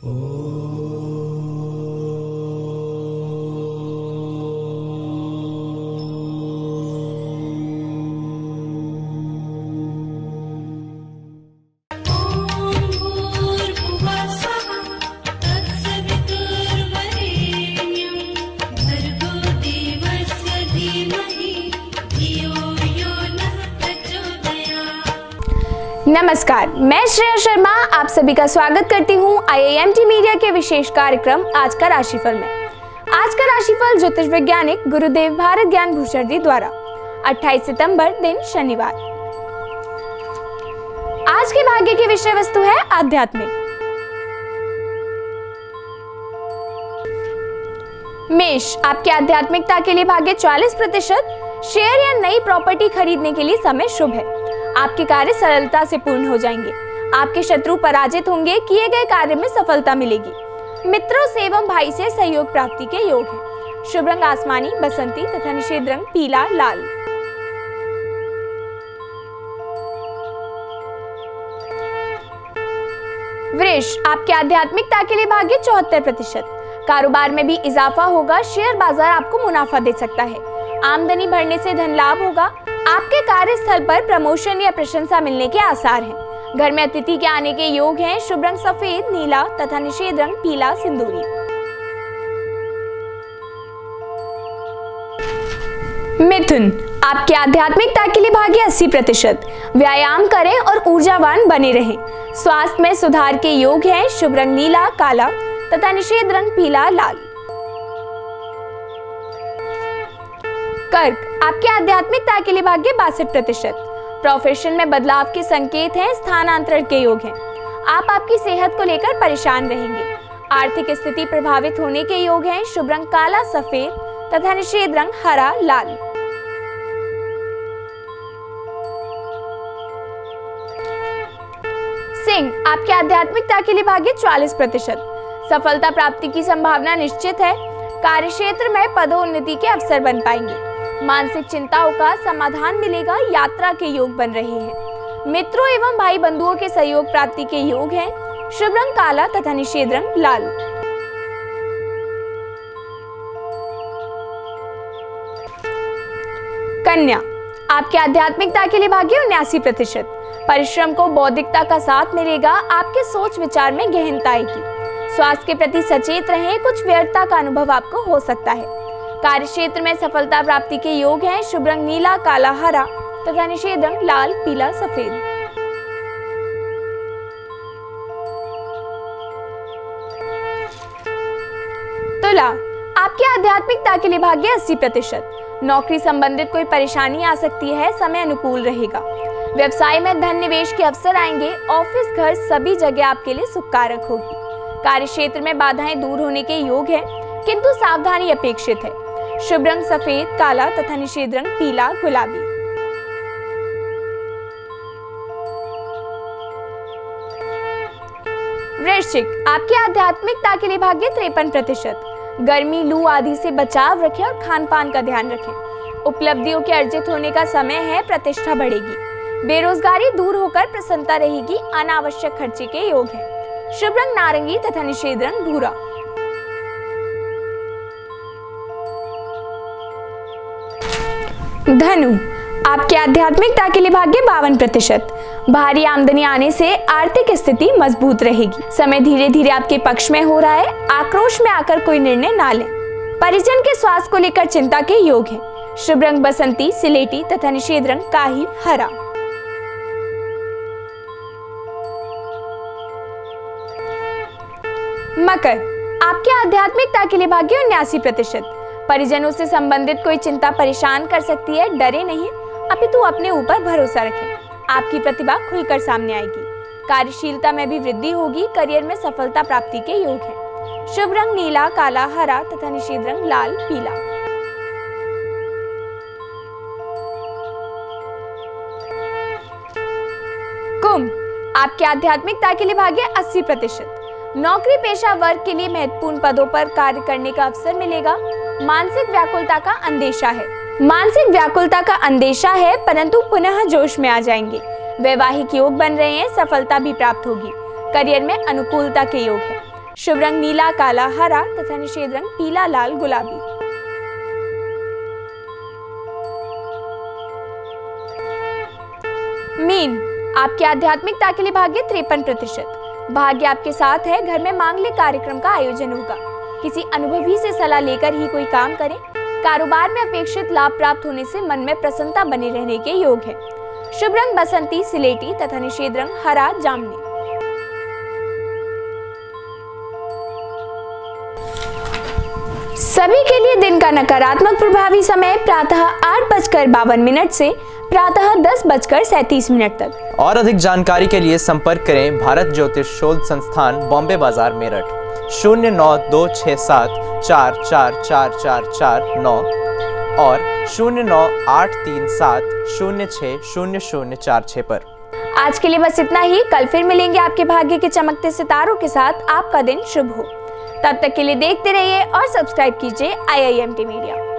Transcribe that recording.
नमस्कार, मैं श्रेया शर्मा आप सभी का स्वागत करती हूँ IIMT मीडिया के विशेष कार्यक्रम आज का राशिफल में। आज का राशिफल ज्योतिष वैज्ञानिक गुरुदेव भारत ज्ञान भूषण जी द्वारा 28 सितंबर दिन शनिवार। आज के भाग्य की विषय वस्तु है आध्यात्मिक। मेष, आपकी आध्यात्मिकता के लिए भाग्य 40%। शेयर या नई प्रॉपर्टी खरीदने के लिए समय शुभ है। आपके कार्य सरलता से पूर्ण हो जाएंगे। आपके शत्रु पराजित होंगे। किए गए कार्य में सफलता मिलेगी। मित्रों से एवं भाई से सहयोग प्राप्ति के योग हैं। शुभ रंग आसमानी, बसंती तथा निषेध रंग पीला, लाल। वृष, आपकी आध्यात्मिकता के लिए भाग्य 74%। कारोबार में भी इजाफा होगा। शेयर बाजार आपको मुनाफा दे सकता है। आमदनी बढ़ने से धन लाभ होगा। आपके कार्यस्थल पर प्रमोशन या प्रशंसा मिलने के आसार हैं। घर में अतिथि के आने के योग हैं। शुभ रंग सफेद, नीला तथा निषेध रंग पीला, सिंदूरी। मिथुन, आपकी आध्यात्मिकता के लिए भाग्य 80%। व्यायाम करें और ऊर्जावान बने रहें। स्वास्थ्य में सुधार के योग हैं। शुभ रंग नीला, काला तथा निषेध रंग पीला, लाल। कर्क, आपके आध्यात्मिकता के लिए भाग्य 62%। प्रोफेशन में बदलाव के संकेत हैं। स्थानांतरण के योग हैं। आप आपकी सेहत को लेकर परेशान रहेंगे। आर्थिक स्थिति प्रभावित होने के योग हैं। शुभ रंग काला, सफेद तथा निषेध रंग हरा, लाल। सिंह, आपकी आध्यात्मिकता के लिए भाग्य 40%। सफलता प्राप्ति की संभावना निश्चित है। कार्यक्षेत्र में पदोन्नति के अवसर बन पाएंगे। मानसिक चिंताओं का समाधान मिलेगा। यात्रा के योग बन रहे हैं। मित्रों एवं भाई बंधुओं के सहयोग प्राप्ति के योग हैं। शुभ रंग काला तथा निषेध रंग लाल। कन्या, आपकी आध्यात्मिकता के लिए भाग्य 79%। परिश्रम को बौद्धिकता का साथ मिलेगा। आपके सोच विचार में गहनता आएगी। स्वास्थ्य के प्रति सचेत रहें। कुछ व्यर्थता का अनुभव आपको हो सकता है। कार्यक्षेत्र में सफलता प्राप्ति के योग हैं। शुभ रंग नीला, काला, हरा तथा निषेध रंग लाल, पीला, सफेद। तुला, आपकी आध्यात्मिकता के लिए भाग्य 80%। नौकरी संबंधित कोई परेशानी आ सकती है। समय अनुकूल रहेगा। व्यवसाय में धन निवेश के अवसर आएंगे। ऑफिस, घर सभी जगह आपके लिए सुखकारक होगी। कार्यक्षेत्र में बाधाएं दूर होने के योग हैं, किंतु सावधानी अपेक्षित है। शुभ रंग सफेद, काला तथा निषेध रंग पीला, गुलाबी। वृश्चिक, आपकी आध्यात्मिकता के लिए भाग्य 53%। गर्मी, लू आदि से बचाव रखें और खान पान का ध्यान रखें। उपलब्धियों के अर्जित होने का समय है। प्रतिष्ठा बढ़ेगी। बेरोजगारी दूर होकर प्रसन्नता रहेगी। अनावश्यक खर्चे के योग हैं। शुभ रंग नारंगी तथा निषेध रंग भूरा। धनु, आपकी आध्यात्मिकता के लिए भाग्य 52%। भारी आमदनी आने से आर्थिक स्थिति मजबूत रहेगी। समय धीरे धीरे आपके पक्ष में हो रहा है। आक्रोश में आकर कोई निर्णय ना लें। परिजन के स्वास्थ्य को लेकर चिंता के योग हैं। शुभ रंग बसंती, सिलेटी तथा निषेध रंग काही, हरा। मकर, आपकी आध्यात्मिकता के लिए भाग्य 79%। परिजनों से संबंधित कोई चिंता परेशान कर सकती है। डरे नहीं, अपितु अपने ऊपर भरोसा रखें। आपकी प्रतिभा खुलकर सामने आएगी। कार्यशीलता में भी वृद्धि होगी। करियर में सफलता प्राप्ति के योग हैं। शुभ रंग नीला, काला, हरा तथा निषेध रंग लाल, पीला। कुंभ, आपकी आध्यात्मिकता के लिए भाग्य 80%। नौकरी पेशा वर्ग के लिए महत्वपूर्ण पदों पर कार्य करने का अवसर मिलेगा। मानसिक व्याकुलता का अंदेशा है, परंतु पुनः जोश में आ जाएंगे। वैवाहिक योग बन रहे हैं। सफलता भी प्राप्त होगी। करियर में अनुकूलता के योग है। शुभ रंग नीला, काला, हरा तथा निषेध रंग पीला, लाल, गुलाबी। मीन, आपकी आध्यात्मिकता के लिए भाग्य 53%। भाग्य आपके साथ है। घर में मांगलिक कार्यक्रम का आयोजन होगा। किसी अनुभवी से सलाह लेकर ही कोई काम करें। कारोबार में अपेक्षित लाभ प्राप्त होने से मन में प्रसन्नता बने रहने के योग है। शुभ रंग बसंती, सिलेटी तथा निषेध रंग हरा, जामुनी। सभी के लिए दिन का नकारात्मक प्रभावी समय प्रातः 8:52 से प्रातः 10:37 तक। और अधिक जानकारी के लिए संपर्क करें भारत ज्योतिष शोध संस्थान, बॉम्बे बाजार, मेरठ 0926744449 और 098370600046 पर। आज के लिए बस इतना ही। कल फिर मिलेंगे आपके भाग्य के चमकते सितारों के साथ। आपका दिन शुभ हो। तब तक के लिए देखते रहिए और सब्सक्राइब कीजिए IIMT मीडिया।